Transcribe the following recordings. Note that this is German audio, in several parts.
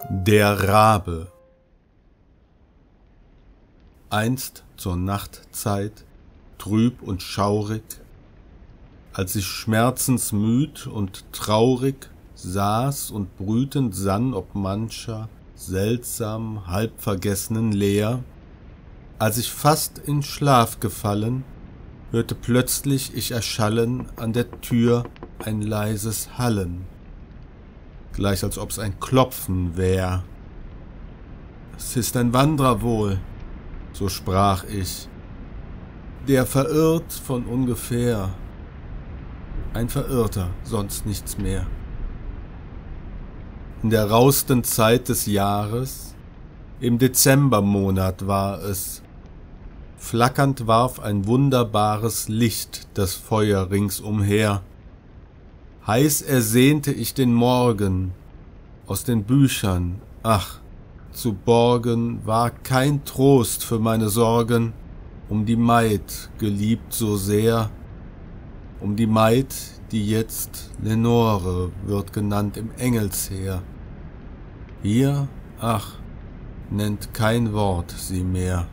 Der Rabe. Einst zur Nachtzeit, trüb und schaurig, als ich schmerzensmüd und traurig saß und brütend sann ob mancher seltsam halbvergessenen Leer, als ich fast in Schlaf gefallen, hörte plötzlich ich erschallen an der Tür ein leises Hallen, gleich als ob's ein Klopfen wär. Es ist ein Wandrer wohl, so sprach ich, der verirrt von ungefähr, ein Verirrter, sonst nichts mehr. In der rausten Zeit des Jahres, im Dezembermonat war es, flackernd warf ein wunderbares Licht das Feuer ringsumher. Heiß ersehnte ich den Morgen, aus den Büchern, ach, zu borgen war kein Trost für meine Sorgen, um die Maid, geliebt so sehr, um die Maid, die jetzt Lenore wird genannt im Engelsheer. Hier, ach, nennt kein Wort sie mehr.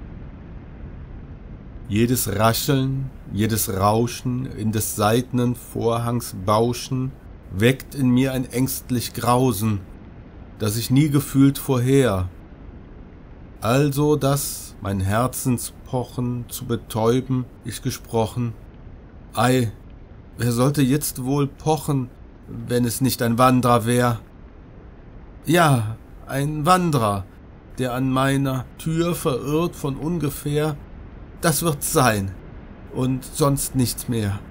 Jedes Rascheln, jedes Rauschen in des seidnen Vorhangs Bauschen weckt in mir ein ängstlich Grausen, das ich nie gefühlt vorher. Also, dass mein Herzenspochen zu betäuben ich gesprochen, ei, wer sollte jetzt wohl pochen, wenn es nicht ein Wanderer wär? Ja, ein Wanderer, der an meiner Tür verirrt von ungefähr, das wird's sein, und sonst nichts mehr.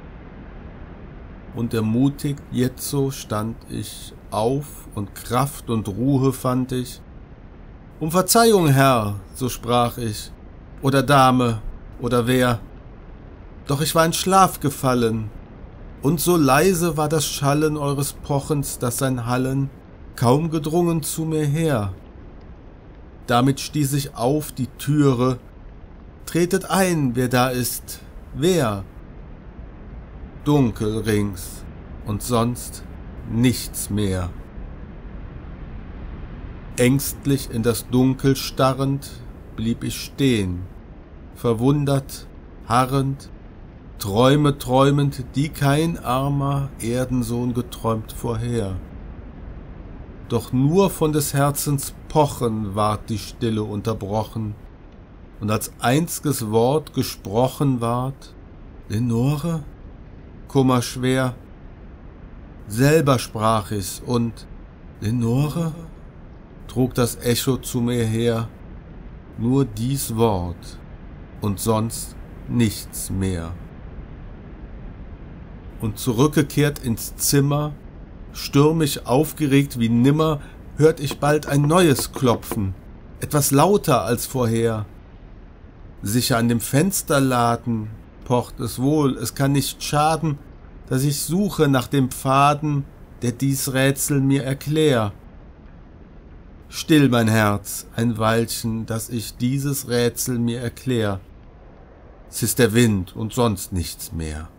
Und ermutigt jetzo stand ich auf, und Kraft und Ruhe fand ich. Um Verzeihung, Herr, so sprach ich, oder Dame, oder wer, doch ich war in Schlaf gefallen, und so leise war das Schallen eures Pochens, dass sein Hallen kaum gedrungen zu mir her. Damit stieß ich auf die Türe, tretet ein, wer da ist, wer? Dunkel rings und sonst nichts mehr. Ängstlich in das Dunkel starrend blieb ich stehen, verwundert, harrend, Träume träumend, die kein armer Erdensohn geträumt vorher. Doch nur von des Herzens Pochen ward die Stille unterbrochen, und als einzges Wort gesprochen ward, Lenore? Kummerschwer. Selber sprach ich's, und Lenore? Trug das Echo zu mir her, nur dies Wort, und sonst nichts mehr. Und zurückgekehrt ins Zimmer, stürmisch aufgeregt wie nimmer, hört ich bald ein neues Klopfen, etwas lauter als vorher. Sicher an dem Fensterladen pocht es wohl, es kann nicht schaden, dass ich suche nach dem Pfaden, der dies Rätsel mir erklär. Still, mein Herz, ein Weilchen, dass ich dieses Rätsel mir erklär. Es ist der Wind und sonst nichts mehr.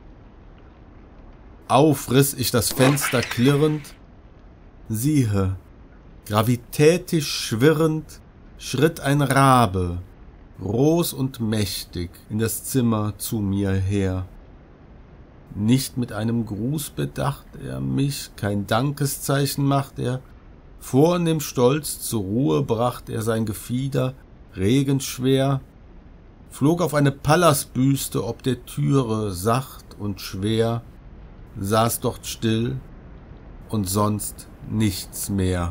Auf riss ich das Fenster klirrend, siehe, gravitätisch schwirrend, schritt ein Rabe, groß und mächtig, in das Zimmer zu mir her. Nicht mit einem Gruß bedacht er mich, kein Dankeszeichen macht er, vornehm stolz zur Ruhe bracht er sein Gefieder, regenschwer, flog auf eine Pallasbüste ob der Türe, sacht und schwer, saß dort still und sonst nichts mehr.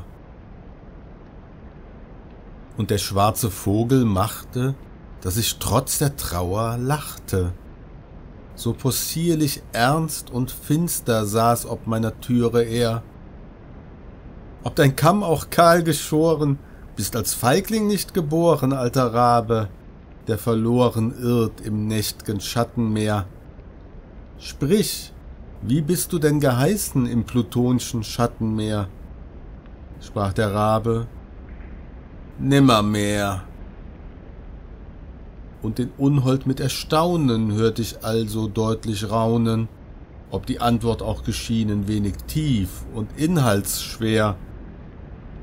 Und der schwarze Vogel machte, dass ich trotz der Trauer lachte. So possierlich ernst und finster saß ob meiner Türe er. Ob dein Kamm auch kahl geschoren, bist als Feigling nicht geboren, alter Rabe, der verloren irrt im nächt'gen Schattenmeer. Sprich, wie bist du denn geheißen im plutonschen Schattenmeer? Sprach der Rabe, nimmermehr. Und den Unhold mit Erstaunen hört ich also deutlich raunen, ob die Antwort auch geschienen wenig tief und inhaltsschwer,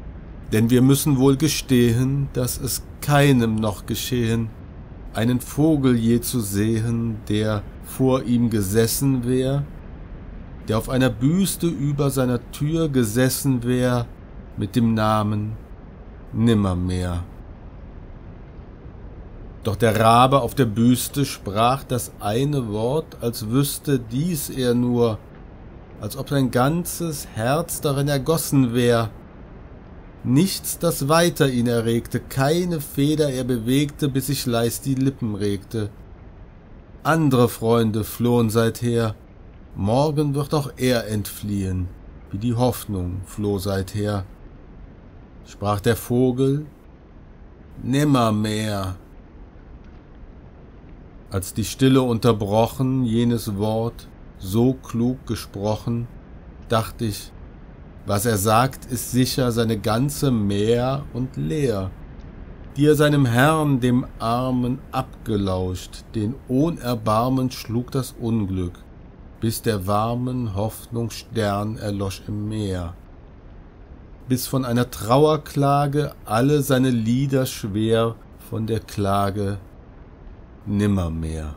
Denn wir müssen wohl gestehen, dass es keinem noch geschehen, einen Vogel je zu sehen, der vor ihm gesessen wär, der auf einer Büste über seiner Tür gesessen wär, mit dem Namen Nimmermehr. Doch der Rabe auf der Büste sprach das eine Wort, als wüsste dies er nur, als ob sein ganzes Herz darin ergossen wär. Nichts, das weiter ihn erregte, keine Feder er bewegte, bis sich leis die Lippen regte. Andere Freunde flohen seither, morgen wird auch er entfliehen, wie die Hoffnung floh seither. Sprach der Vogel, Nimmermehr. Als die Stille unterbrochen, jenes Wort, so klug gesprochen, dacht ich, was er sagt, ist sicher seine ganze Mehr und Leer, die er seinem Herrn, dem Armen, abgelauscht, den ohn Erbarmen schlug das Unglück, bis der warmen Hoffnung Stern erlosch im Meer, bis von einer Trauerklage alle seine Lieder schwer von der Klage Nimmermehr.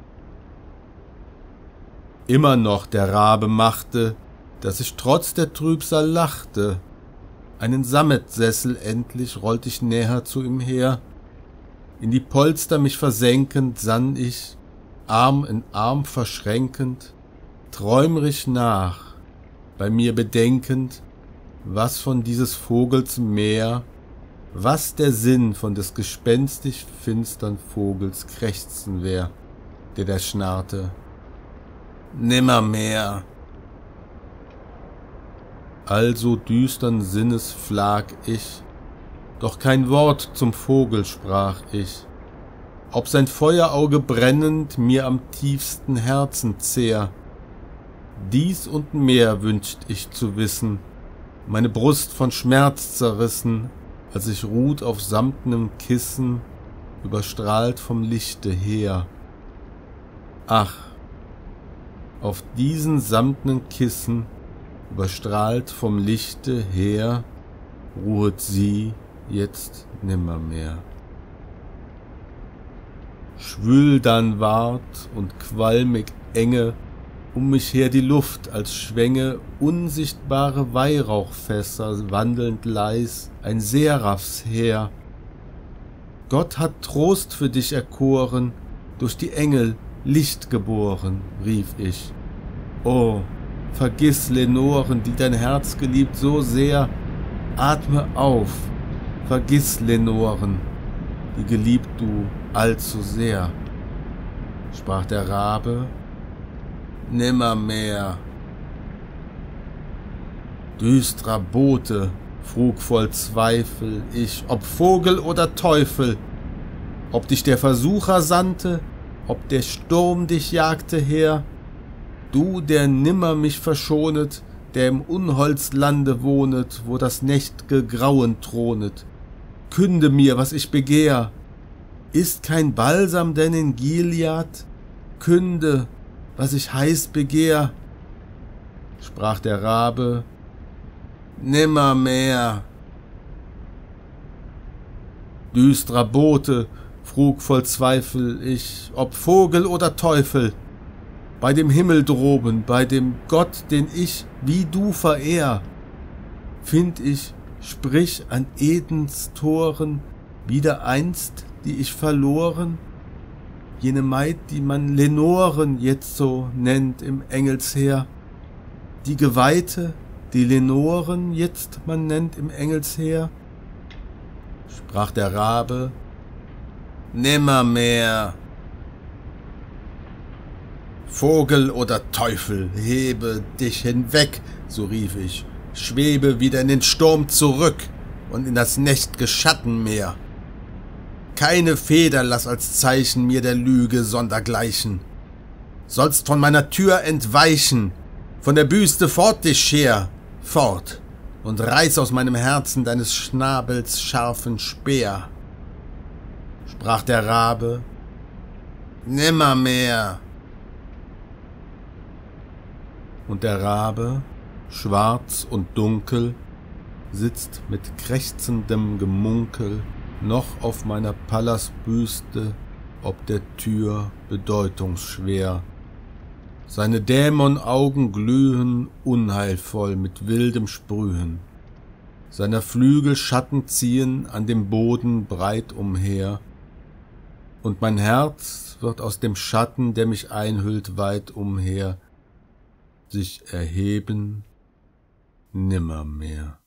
Immer noch der Rabe machte, dass ich trotz der Trübsal lachte. Einen Sammetsessel endlich rollt ich näher zu ihm her. In die Polster mich versenkend sann ich, Arm in Arm verschränkend, träumerisch nach, bei mir bedenkend, was von dieses Vogels Meer, was der Sinn von des gespenstisch finstern Vogels Krächzen wär, der da schnarrte, Nimmermehr. Also düstern Sinnes flag ich, doch kein Wort zum Vogel sprach ich, ob sein Feuerauge brennend mir am tiefsten Herzen zehr. Dies und mehr wünscht ich zu wissen, meine Brust von Schmerz zerrissen, als ich ruht auf samtnem Kissen, überstrahlt vom Lichte her. Ach, auf diesen samtnen Kissen, überstrahlt vom Lichte her, ruhet sie jetzt nimmermehr. Schwül dann ward und qualmig enge um mich her die Luft, als schwänge unsichtbare Weihrauchfässer wandelnd leis ein Seraphs Heer. Gott hat Trost für dich erkoren, durch die Engel Licht geboren, rief ich. Oh, vergiss Lenoren, die dein Herz geliebt so sehr, atme auf, vergiss Lenoren, die geliebt du allzu sehr. Sprach der Rabe, Nimmermehr. Düstrer Bote, frug voll Zweifel ich, ob Vogel oder Teufel, ob dich der Versucher sandte, ob der Sturm dich jagte her, du, der nimmer mich verschonet, der im Unholzlande wohnet, wo das nächt'ge Grauen thronet. Künde mir, was ich begehr. Ist kein Balsam denn in Gilead? Künde, was ich heiß begehr. Sprach der Rabe, Nimmermehr. Düstrer Bote, frug voll Zweifel ich, ob Vogel oder Teufel, bei dem Himmel droben, bei dem Gott, den ich wie du verehr, find ich, sprich an Edens Toren, wieder einst, die ich verloren, jene Maid, die man Lenoren jetzo nennt im Engelsheer, die Geweihte, die Lenoren jetzt man nennt im Engelsheer. Sprach der Rabe, Nimmermehr. Vogel oder Teufel, hebe dich hinweg, so rief ich, schwebe wieder in den Sturm zurück und in das nächt'ge Schattenmeer. Keine Feder lass als Zeichen mir der Lüge sondergleichen. Sollst von meiner Tür entweichen, von der Büste fort dich scher, fort, und reiß aus meinem Herzen deines Schnabels scharfen Speer. Sprach der Rabe, Nimmermehr. Und der Rabe, schwarz und dunkel, sitzt mit krächzendem Gemunkel noch auf meiner Pallasbüste ob der Tür bedeutungsschwer. Seine Dämonaugen glühen unheilvoll mit wildem Sprühen. Seiner Flügel Schatten ziehen an dem Boden breit umher. Und mein Herz wird aus dem Schatten, der mich einhüllt, weit umher, sich erheben nimmermehr.